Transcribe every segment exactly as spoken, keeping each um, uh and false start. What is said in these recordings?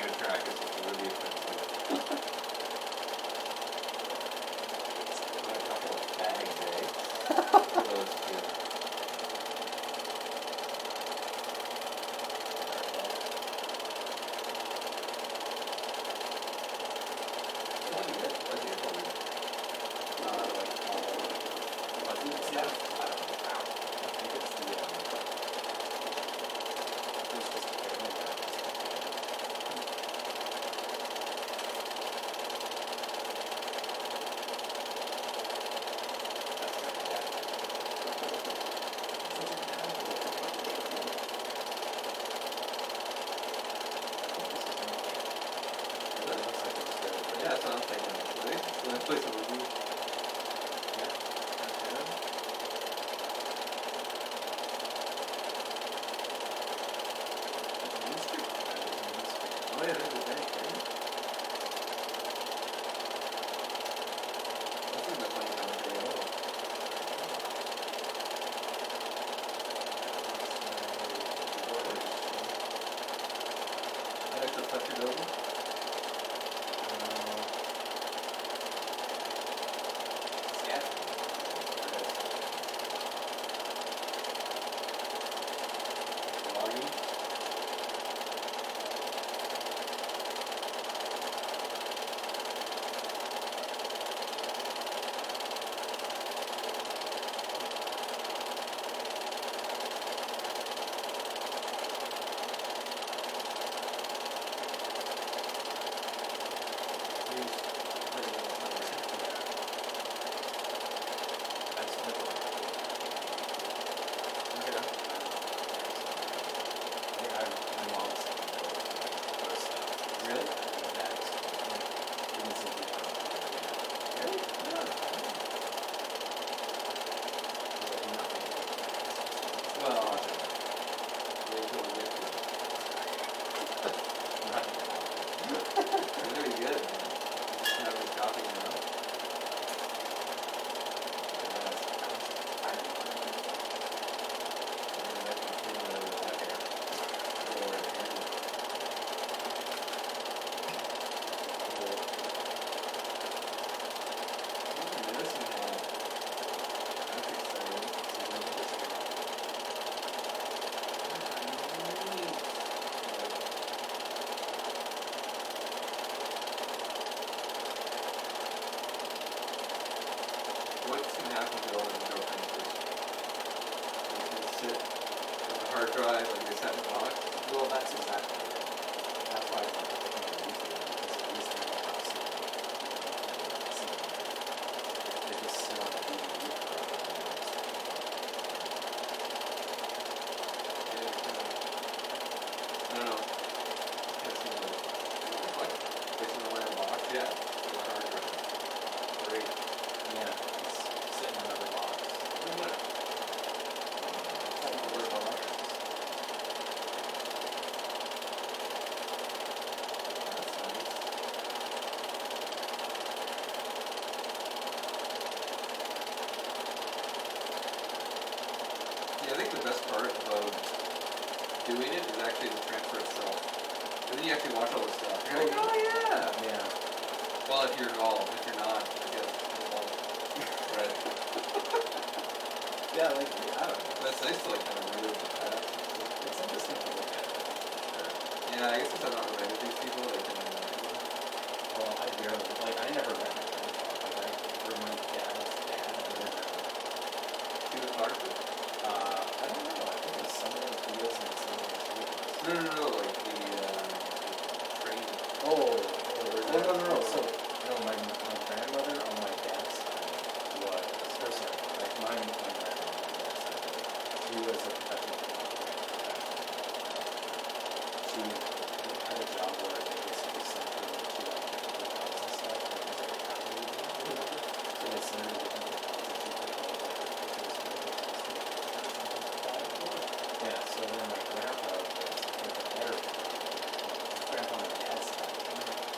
a track is just really offensive. Got a couple of bags, eh? Those two. Yeah, that's what I'm thinking, actually. So let's play some review. Yeah. Oh yeah, there's a bank, right? This is the funny kind of video. I like the Fletcher building. What's going to happen to all the girlfriends? You can sit with the hard drive like they sat in the box. Well, that's exactly it. That's why I like to put on YouTube, because at least I don't have to see them. They just sit on the D V D for a couple of minutes. I don't know. Can't see the what? Place in the land box? Yeah. With a hard drive. Great. Yeah, it's sitting in another box. What? What? Where's the records? That's nice. Yeah, I think the best part about doing it is actually the transfer itself. And then you actually watch all the stuff. You're like, oh yeah! Yeah. Well, if you're involved. If you're not, I guess involved. Right. Yeah, like, I don't know. But it's nice to like kind of relive the past. It's interesting to look at it. Sure. Yeah, I guess since I'm not related to these people, they can. Well, I barely, like, I never met my grandpa. Like, I, for my dad's dad, I never met him. See the photographer? Uh, I don't know. I think it's some of the videos and some of the videos. No, no, no, like the, uh, train. Oh, oh, no, no, no, no. So, no, my my grandmother on my dad's side was, or sorry, like my my grandma on my dad's side, she was a professional photographer. She had a job where they basically sent her to like different hotels and stuff. Like, it was like a travel agent or whatever. So they sent her to different hotels and she took all of like her pictures and everything else to the hotels and stuff like that. Yeah. So then my grandpa was like a better photographer. My grandpa on my dad's side.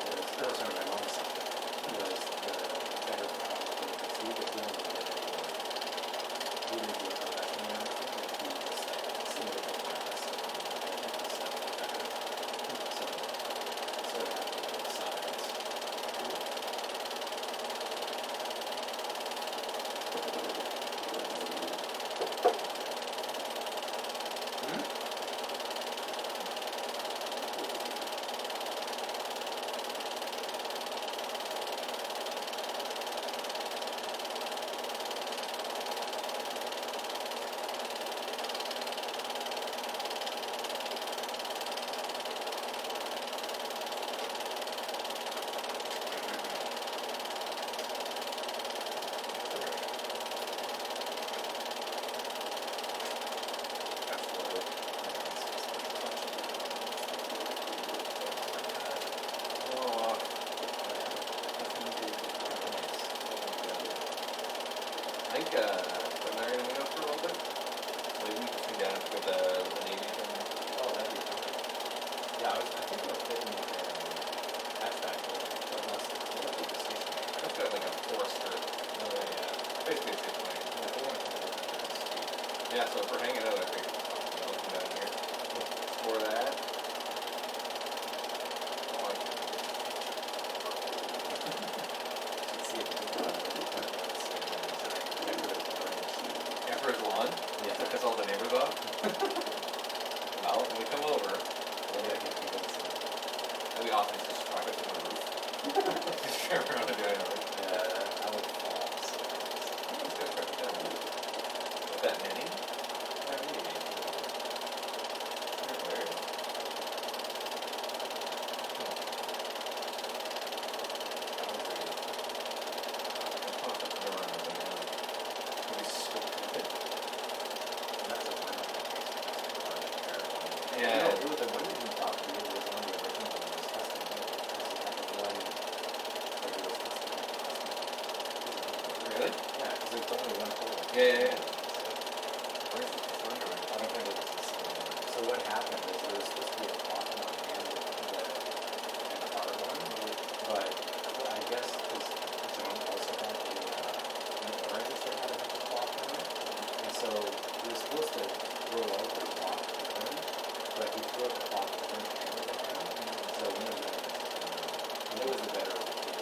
So if we're hanging out, I think I'll come down here. For that. Oh, I can See if it's not After his lawn? Yeah. To piss all the neighbors off? Well, when we come over, Maybe I can convince him. that'd be awesome. Just drive it to the roof. Just drive around and do it. Yeah, I would fall. So I'm just gonna drive it down. With that mini? yeah, maybe. You're weird. That was weird. I'm gonna put the door on the banana. It'll be so good. That's a fun one. Yeah. No, it was the one that you thought you was one of the original ones. It was custom made. Because you had the one where it was custom made. Really? Yeah, because it's only one hole. Yeah, yeah, yeah. So, Where's the thunder? I don't think it was the same one. So what happened is there was supposed to be a clock one and the, the, and the hard one, but well, I guess because John also had the, uh, an orange that had a bunch of clock on it, and so we were supposed to throw out the clock one, but we threw out the clock one and the banana, so we ended up, um, it was a better routine.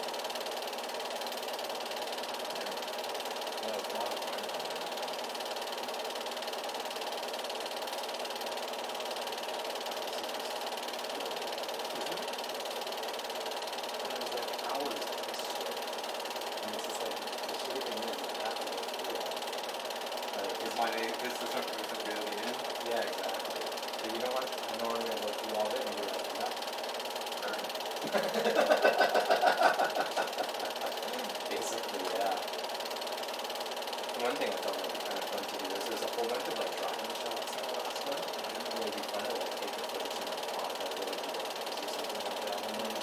Yeah, it was a lot of fun. Is my name, is the something that's really in? Yeah, exactly. But you know what? I know I'm gonna go through all of it and you're like, yeah. Basically, yeah. One thing I thought would be kind of fun to do is there's a whole bunch of like driving shots in the last one. And it would be fun to like take the footage and like pause that really do like or something like that. And then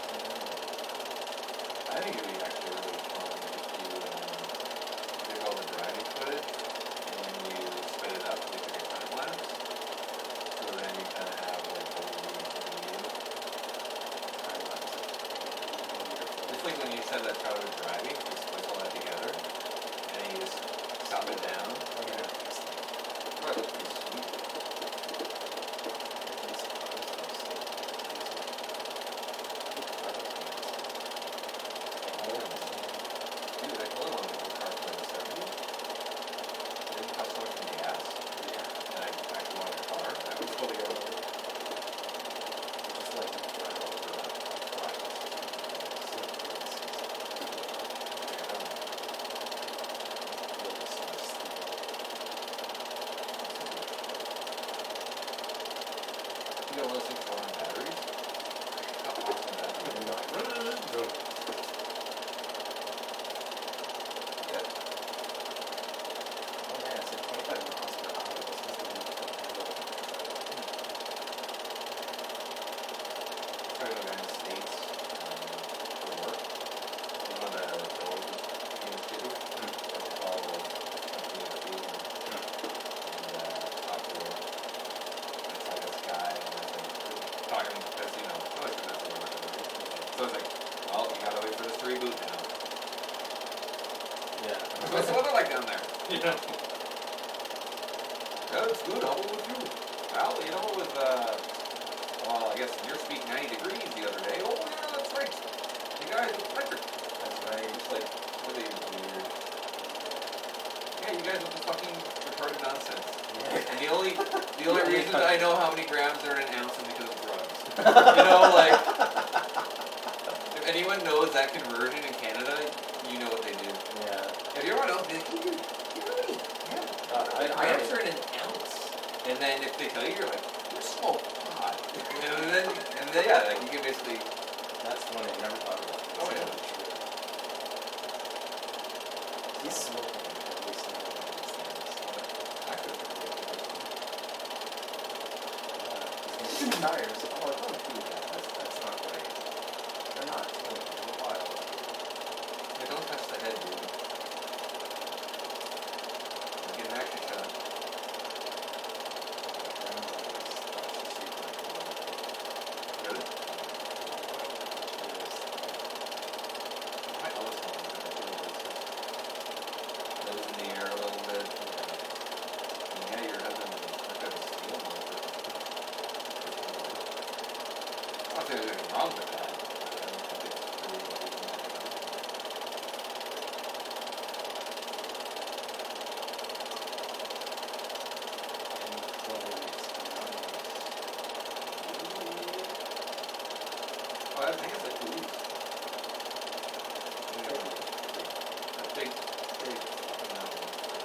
I think it'd be actually really fun if you um, did all the driving footage and then you sped it up to like a time lapse. So then you kind of have like a really view. time lapse it. Just like when you said that shot of it driving, you splice all that together and then you just stop it down. Okay. That looks pretty sweet. Dude, that color one was a car from the seventies. It didn't cost so much in gas. And I actually wanted a car. That was totally good. Just like drive over that flight. You got one of those things for on batteries? How awesome that is. Yep. Oh man, it's like twenty-five miles per hour. This must have been the front end of the I was talking to a guy in the States um, for work. He's one of the builders in the city. So they follow company and food and, and uh, talk to her. And it's like this guy and it's like talking because, you know, I always think that's a little bit. So it's like, well, you gotta wait for this to reboot now. Yeah. What's the weather like down there? You know? Yeah, it's good. How about with you? Well, you know, it was, uh, well, I guess near speak ninety degrees the other day. Oh, yeah, that's right. You guys with electric. That's right. It's like, really weird. Yeah, you guys with the fucking retarded nonsense. And the only, the only reason that I know how many grams are in an ounce is because of drugs. You know, like, if anyone knows that conversion in Canada, you know what they do. Yeah. Have you ever known? Be like, you, you know what? Yeah. Uh, I, I, Grams are in an ounce. And then if they tell you, you're like, you're so hot. And then, and then, yeah, like, you can basically, that's funny. I never thought about it. Oh, yeah. He's smoking every single one of these things. actually, Yeah. He's gonna shoot tires. Oh, don't do that. That's, that's not right. They're not clean. They're wild. yeah, don't touch the head, dude. Get an action shot. Really? Well, I think it's like two weeks. Yeah. A big, big fucking mountain.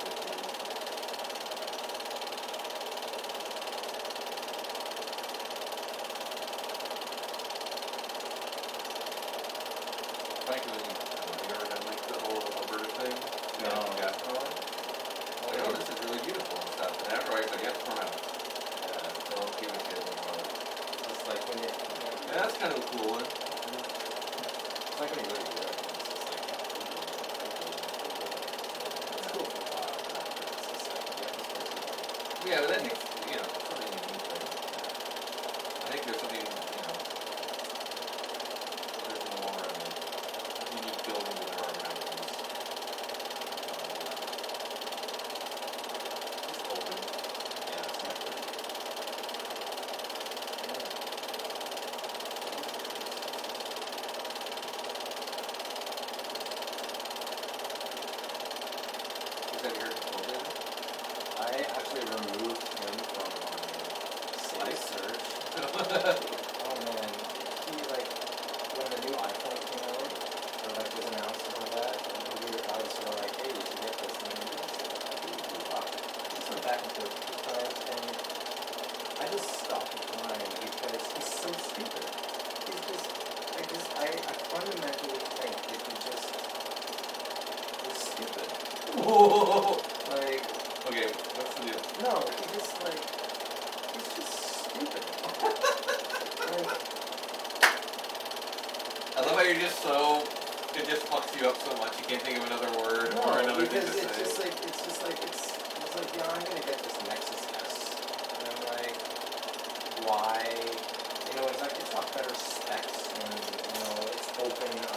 Frankly, have you ever done like the whole Alberta thing? No. Yeah. Oh, I know this is really beautiful and stuff. And afterwards, I get from out. Yeah, don't give a shit anymore. It's like when you, Yeah, that's kind of a cool one. it's like when you go to Europe, and it's just like, yeah, cool, cool, cool, cool, cool. It's cool for a while, but after it's just like, yeah, this place is like, Yeah, but I think, you know, something unique, right? I think there's something, you know, there's more um, unique buildings than there are mountains. Um, just open. yeah, it's not good. Is that your COVID? I actually removed him from my safe search. Oh man, he like, when the new iPhone came out, or like was announced and all that, and we were, I was sort of like, hey, you should get this, and he was like, I do, fuck. He went back and forth a few times, and I just stopped replying because he's so stupid. He's just, I just, I, I fundamentally think that he just is stupid. Whoa! Like, Okay, what's the deal? no, he just like, he's just stupid. Like, I love how you're just so, it just fucks you up so much you can't think of another word no, or another thing because to it's say. just like, it's just like, it's, it's like, yeah, I'm gonna get this Nexus S. And I'm like, why? You know, it's like, it's got better specs and, you know, it's open